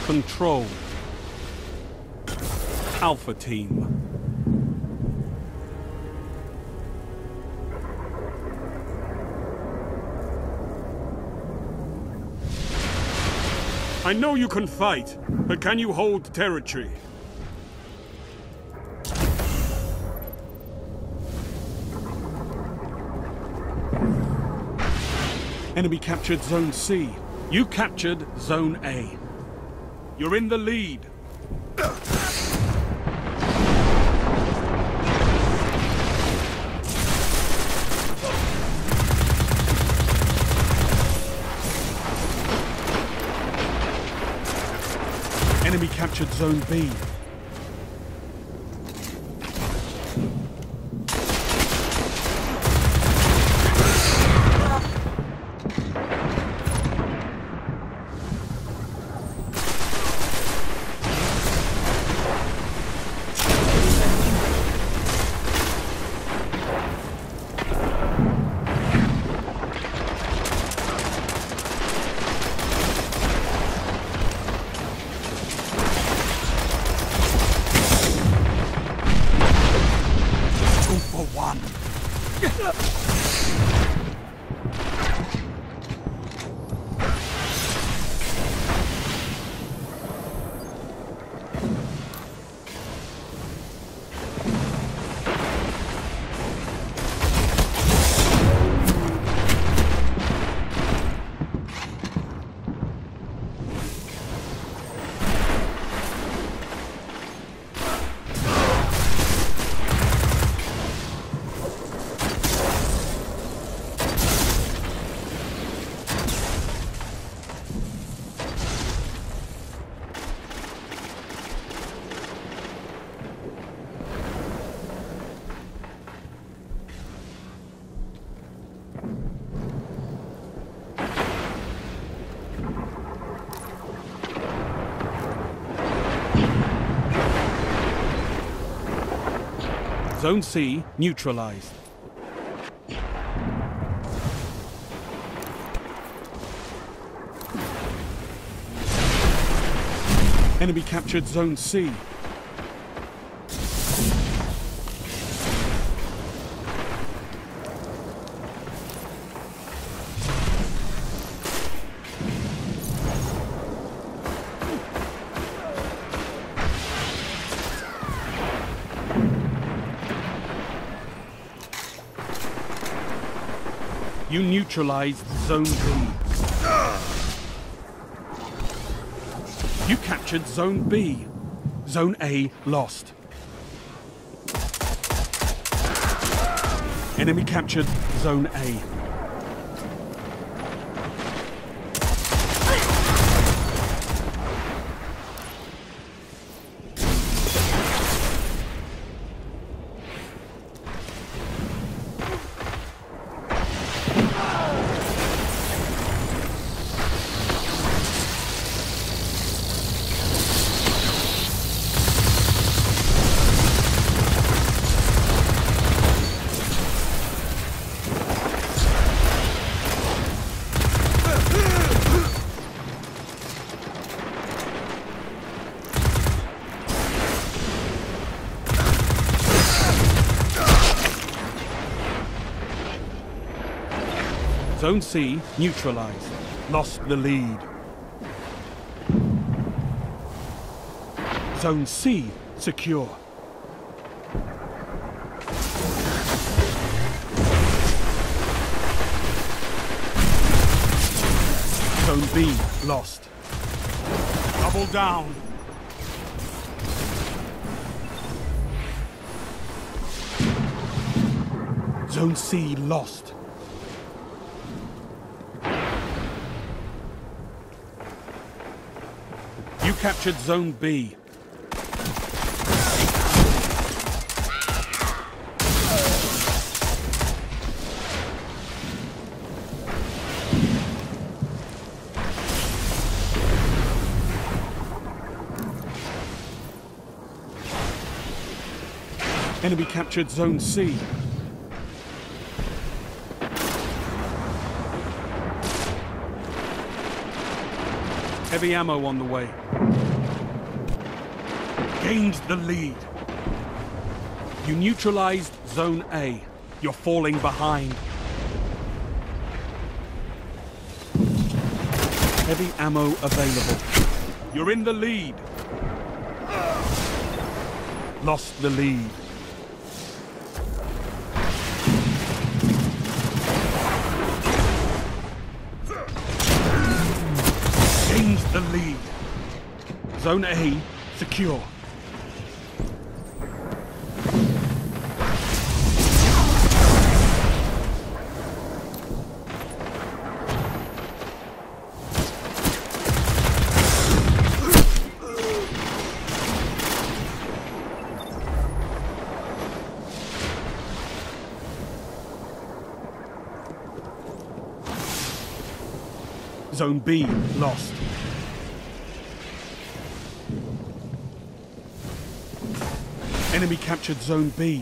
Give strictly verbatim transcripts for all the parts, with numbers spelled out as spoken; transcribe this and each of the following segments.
Control. Alpha Team. I know you can fight, but can you hold territory? Enemy captured Zone C. You captured Zone A. You're in the lead. Enemy captured Zone B. Zone C neutralized. Enemy captured Zone C. You neutralized Zone B. You captured Zone B. Zone A lost. Enemy captured Zone A. Zone C neutralized. Lost the lead. Zone C secure. Zone B lost. Double down. Zone C lost. You captured Zone B. Enemy captured Zone C. Heavy ammo on the way. gained the lead. You neutralized Zone A. You're falling behind. Heavy ammo available. You're in the lead. Lost the lead. Gained the lead. Zone A secure. Zone B lost. Enemy captured Zone B.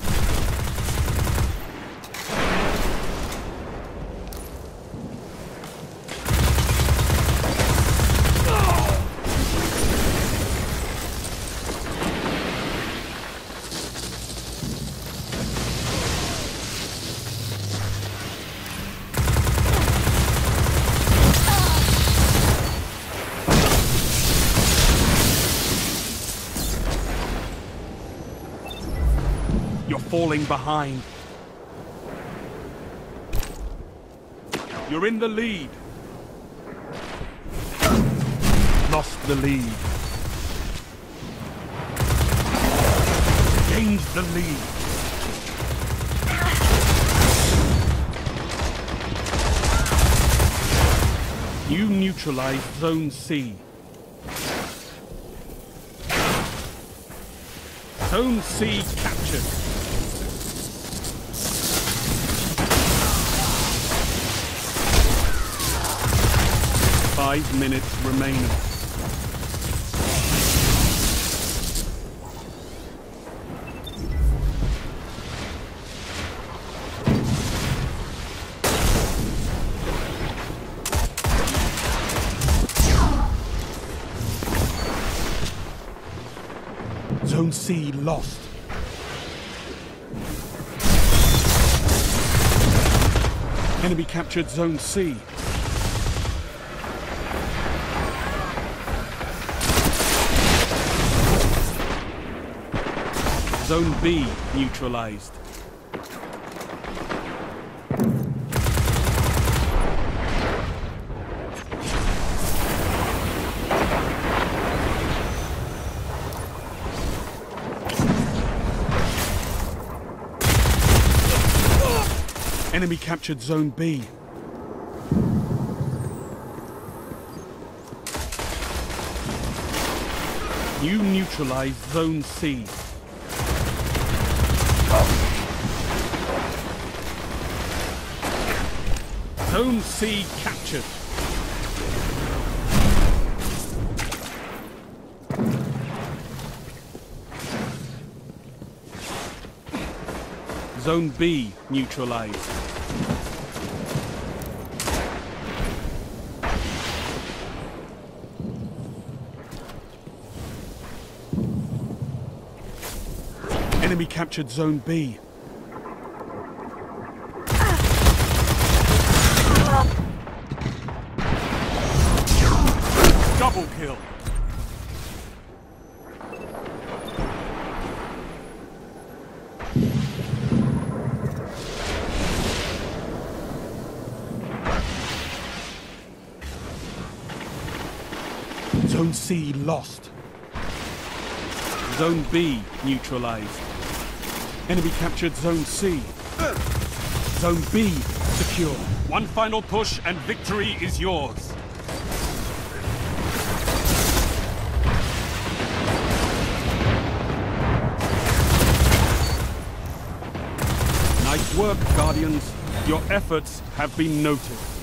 You're falling behind. You're in the lead. Lost the lead. Gained the lead. You neutralized Zone C. Zone C captured. Five minutes remaining. Zone C lost. Enemy captured Zone C. Zone B neutralized. Enemy captured Zone B. You neutralized Zone C. Zone C captured. Zone B neutralized. Enemy captured Zone B. Double kill. Zone C lost. Zone B neutralized. Enemy captured Zone C. Zone B secure. One final push and victory is yours. Nice work, Guardians. Your efforts have been noted.